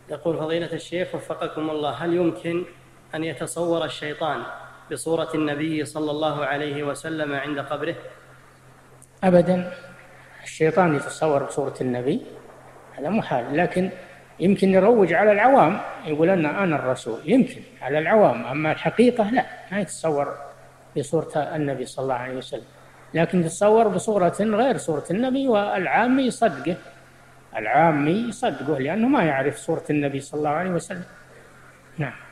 يقول فضيلة الشيخ وفقكم الله: هل يمكن أن يتصور الشيطان بصورة النبي صلى الله عليه وسلم عند قبره؟ أبدا، الشيطان يتصور بصورة النبي هذا محال، لكن يمكن يروج على العوام، يقول أنا الرسول، يمكن على العوام، أما الحقيقة لا، ما يتصور بصورة النبي صلى الله عليه وسلم، لكن يتصور بصورة غير صورة النبي، والعامي يصدقه، العامي يصدقه لأنه ما يعرف صورة النبي صلى الله عليه وسلم. نعم.